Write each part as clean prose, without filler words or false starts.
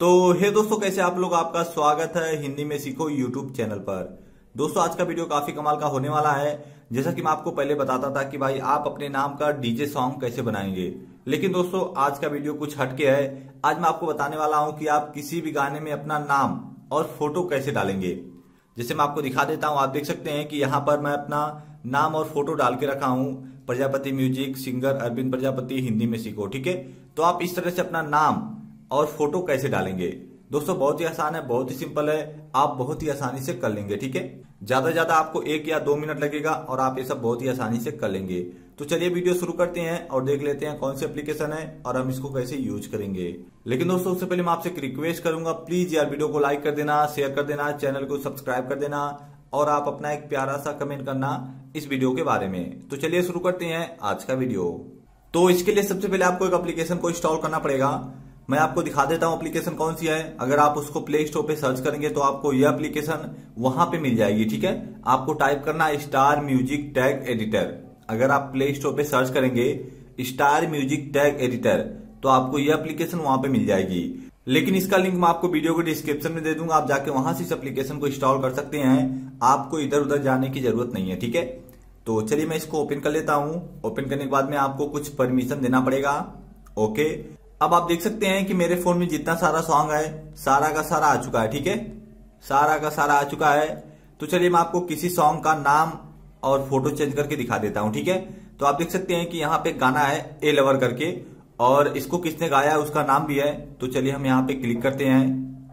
तो हे दोस्तों, कैसे आप लोग। आपका स्वागत है हिंदी में सीखो यूट्यूब चैनल पर। दोस्तों, आज का वीडियो काफी कमाल का होने वाला है। जैसा कि मैं आपको पहले बताता था कि भाई आप अपने नाम का डीजे सॉन्ग कैसे बनाएंगे, लेकिन दोस्तों आज का वीडियो कुछ हटके है। आज मैं आपको बताने वाला हूं कि आप किसी भी गाने में अपना नाम और फोटो कैसे डालेंगे। जैसे मैं आपको दिखा देता हूं, आप देख सकते हैं कि यहाँ पर मैं अपना नाम और फोटो डाल के रखा हूं, प्रजापति म्यूजिक, सिंगर अरविंद प्रजापति, हिंदी में सीखो। ठीक है, तो आप इस तरह से अपना नाम और फोटो कैसे डालेंगे दोस्तों, बहुत ही आसान है, बहुत ही सिंपल है, आप बहुत ही आसानी से कर लेंगे। ठीक है, ज्यादा से ज्यादा आपको 1 या 2 मिनट लगेगा और आप ये सब बहुत ही आसानी से कर लेंगे। तो चलिए वीडियो शुरू करते हैं और देख लेते हैं कौन सी एप्लीकेशन है और हम इसको कैसे यूज करेंगे। लेकिन दोस्तों उससे पहले मैं आपसे एक रिक्वेस्ट करूंगा, प्लीज यार वीडियो को लाइक कर देना, शेयर कर देना, चैनल को सब्सक्राइब कर देना और आप अपना एक प्यारा सा कमेंट करना इस वीडियो के बारे में। तो चलिए शुरू करते हैं आज का वीडियो। तो इसके लिए सबसे पहले आपको एक एप्लीकेशन को इंस्टॉल करना पड़ेगा। मैं आपको दिखा देता हूं एप्लीकेशन कौन सी है। अगर आप उसको प्ले स्टोर पे सर्च करेंगे तो आपको यह एप्लीकेशन वहां पे मिल जाएगी। ठीक है, आपको टाइप करना है स्टार म्यूजिक टैग एडिटर। अगर आप प्ले स्टोर पे सर्च करेंगे स्टार म्यूजिक टैग एडिटर तो आपको यह एप्लीकेशन वहां पे मिल जाएगी। लेकिन इसका लिंक मैं आपको वीडियो के डिस्क्रिप्शन में दे दूंगा, आप जाके वहां से इस एप्लीकेशन को इंस्टॉल कर सकते हैं। आपको इधर उधर जाने की जरूरत नहीं है। ठीक है, तो चलिए मैं इसको ओपन कर लेता हूं। ओपन करने के बाद में आपको कुछ परमिशन देना पड़ेगा। ओके, अब आप देख सकते हैं कि मेरे फोन में जितना सारा सॉन्ग है सारा का सारा आ चुका है। ठीक है, सारा का सारा आ चुका है। तो चलिए मैं आपको किसी सॉन्ग का नाम और फोटो चेंज करके दिखा देता हूं। ठीक है, तो आप देख सकते हैं कि यहाँ पे गाना है ए लवर करके और इसको किसने गाया है उसका नाम भी है। तो चलिए हम यहाँ पे क्लिक करते हैं।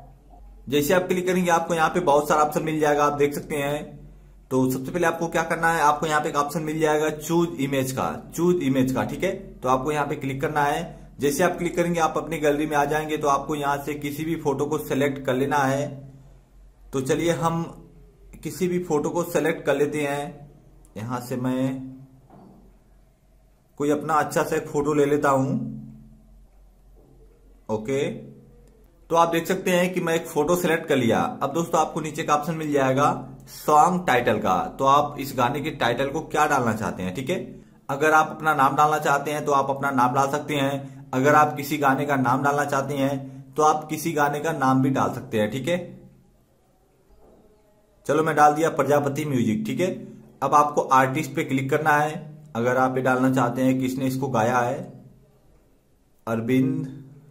जैसे आप क्लिक करेंगे आपको यहाँ पे बहुत सारा ऑप्शन मिल जाएगा, आप देख सकते हैं। तो सबसे पहले आपको क्या करना है, आपको यहाँ पे एक ऑप्शन मिल जाएगा चूज इमेज का। ठीक है, तो आपको यहाँ पे क्लिक करना है। जैसे आप क्लिक करेंगे आप अपनी गैलरी में आ जाएंगे। तो आपको यहां से किसी भी फोटो को सेलेक्ट कर लेना है। तो चलिए हम किसी भी फोटो को सेलेक्ट कर लेते हैं। यहां से मैं कोई अपना अच्छा सा एक फोटो ले लेता हूं। ओके, तो आप देख सकते हैं कि मैं एक फोटो सेलेक्ट कर लिया। अब दोस्तों आपको नीचे का ऑप्शन मिल जाएगा सॉन्ग टाइटल का। तो आप इस गाने के टाइटल को क्या डालना चाहते हैं। ठीक है, अगर आप अपना नाम डालना चाहते हैं तो आप अपना नाम डाल सकते हैं। अगर आप किसी गाने का नाम डालना चाहते हैं तो आप किसी गाने का नाम भी डाल सकते हैं। ठीक है, चलो मैं डाल दिया प्रजापति म्यूजिक। ठीक है, अब आपको आर्टिस्ट पे क्लिक करना है। अगर आप ये डालना चाहते हैं किसने इसको गाया है, अरविंद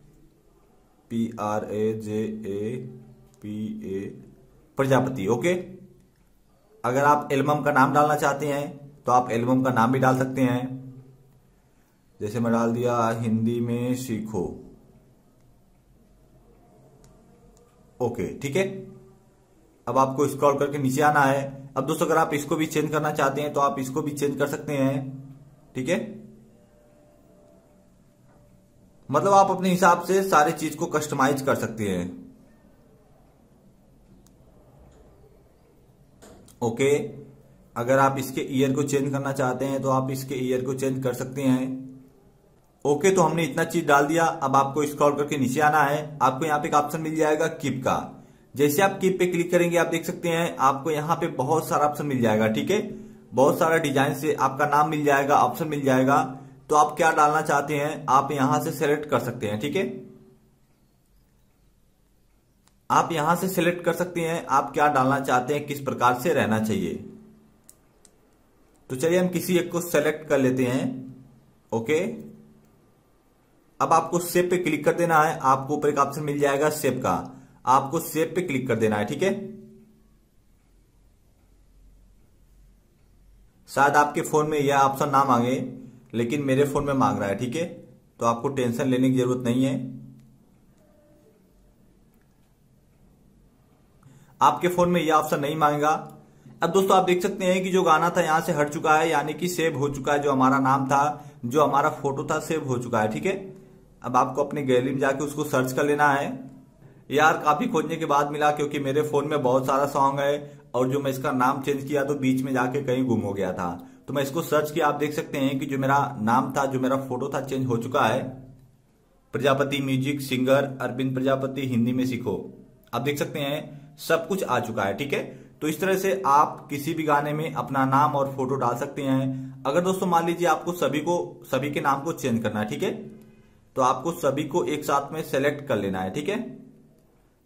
PRAJAPA प्रजापति। ओके, अगर आप एल्बम का नाम डालना चाहते हैं तो आप एल्बम का नाम भी डाल सकते हैं। जैसे मैं डाल दिया हिंदी में सीखो। ओके, ठीक है, अब आपको स्क्रॉल करके नीचे आना है। अब दोस्तों अगर आप इसको भी चेंज करना चाहते हैं तो आप इसको भी चेंज कर सकते हैं। ठीक है, मतलब आप अपने हिसाब से सारी चीज को कस्टमाइज कर सकते हैं। ओके, अगर आप इसके ईयर को चेंज करना चाहते हैं तो आप इसके ईयर को चेंज कर सकते हैं। ओके, तो हमने इतना चीज डाल दिया। अब आपको स्क्रॉल करके नीचे आना है। आपको यहाँ पे एक ऑप्शन मिल जाएगा कीप का। जैसे आप कीप पे क्लिक करेंगे आप देख सकते हैं आपको यहाँ पे बहुत सारा ऑप्शन मिल जाएगा। ठीक है, बहुत सारा डिजाइन से आपका नाम मिल जाएगा, ऑप्शन मिल जाएगा। तो आप क्या डालना चाहते हैं आप यहां से सेलेक्ट कर सकते हैं। ठीक है, आप यहां से सिलेक्ट कर सकते हैं आप क्या डालना चाहते हैं, किस प्रकार से रहना चाहिए। तो चलिए हम किसी एक को सेलेक्ट कर लेते हैं। ओके, अब आपको सेव पे क्लिक कर देना है। आपको ऊपर एक ऑप्शन मिल जाएगा सेव का, आपको सेव पे क्लिक कर देना है। ठीक है, शायद आपके फोन में यह ऑप्शन ना मांगे लेकिन मेरे फोन में मांग रहा है। ठीक है, तो आपको टेंशन लेने की जरूरत नहीं है, आपके फोन में यह ऑप्शन नहीं मांगेगा। अब दोस्तों आप देख सकते हैं कि जो गाना था यहां से हट चुका है, यानी कि सेव हो चुका है। जो हमारा नाम था, जो हमारा फोटो था, सेव हो चुका है। ठीक है, अब आपको अपनी गैलरी में जाके उसको सर्च कर लेना है। यार काफी खोजने के बाद मिला, क्योंकि मेरे फोन में बहुत सारा सॉन्ग है और जो मैं इसका नाम चेंज किया तो बीच में जाके कहीं गुम हो गया था। तो मैं इसको सर्च किया, आप देख सकते हैं कि जो मेरा नाम था, जो मेरा फोटो था, चेंज हो चुका है। प्रजापति म्यूजिक, सिंगर अरविंद प्रजापति, हिंदी में सीखो। आप देख सकते हैं सब कुछ आ चुका है। ठीक है, तो इस तरह से आप किसी भी गाने में अपना नाम और फोटो डाल सकते हैं। अगर दोस्तों मान लीजिए आपको सभी के नाम को चेंज करना है। ठीक है, तो आपको सभी को एक साथ में सेलेक्ट कर लेना है। ठीक है,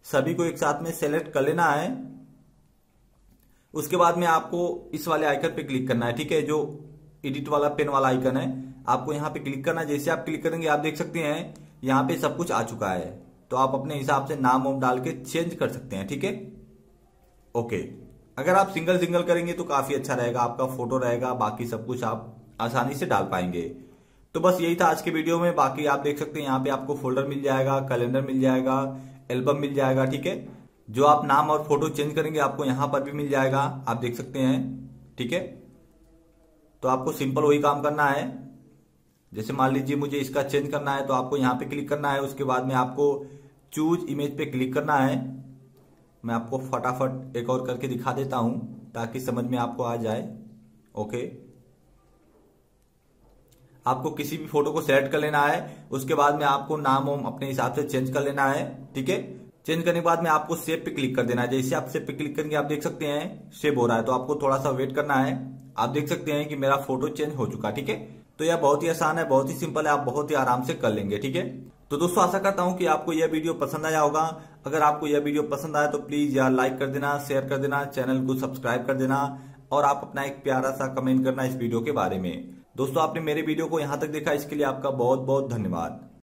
सभी को एक साथ में सेलेक्ट कर लेना है। उसके बाद में आपको इस वाले आइकन पे क्लिक करना है, ठीक है, जो एडिट वाला पेन वाला आइकन है, आपको यहाँ पे क्लिक करना है। जैसे आप क्लिक करेंगे आप देख सकते हैं यहाँ पे सब कुछ आ चुका है। तो आप अपने हिसाब से नाम वाम डाल के चेंज कर सकते हैं, ठीक है। ओके, अगर आप सिंगल सिंगल करेंगे तो काफी अच्छा रहेगा, आपका फोटो रहेगा, बाकी सब कुछ आप आसानी से डाल पाएंगे। तो बस यही था आज के वीडियो में। बाकी आप देख सकते हैं यहाँ पे आपको फोल्डर मिल जाएगा, कैलेंडर मिल जाएगा, एल्बम मिल जाएगा, ठीक है। जो आप नाम और फोटो चेंज करेंगे आपको यहाँ पर भी मिल जाएगा, आप देख सकते हैं, ठीक है। तो आपको सिंपल वही काम करना है। जैसे मान लीजिए मुझे इसका चेंज करना है तो आपको यहाँ पे क्लिक करना है। उसके बाद में आपको चूज इमेज पे क्लिक करना है। मैं आपको फटाफट एक और करके दिखा देता हूं ताकि समझ में आपको आ जाए। ओके, आपको किसी भी फोटो को सेलेक्ट कर लेना है। उसके बाद में आपको नाम वाम अपने हिसाब से चेंज कर लेना है, ठीक है। चेंज करने के बाद में आपको सेव पे क्लिक कर देना है। जैसे आप सेव पे क्लिक करेंगे आप देख सकते हैं सेव हो रहा है। तो आपको थोड़ा सा वेट करना है। आप देख सकते हैं कि मेरा फोटो चेंज हो चुका, ठीक है। तो यह बहुत ही आसान है, बहुत ही सिंपल है, आप बहुत ही आराम से कर लेंगे, ठीक है। तो दोस्तों आशा करता हूं कि आपको यह वीडियो पसंद आया होगा। अगर आपको यह वीडियो पसंद आया तो प्लीज यार लाइक कर देना, शेयर कर देना, चैनल को सब्सक्राइब कर देना और आप अपना एक प्यारा सा कमेंट करना इस वीडियो के बारे में। दोस्तों आपने मेरे वीडियो को यहां तक देखा इसके लिए आपका बहुत बहुत धन्यवाद।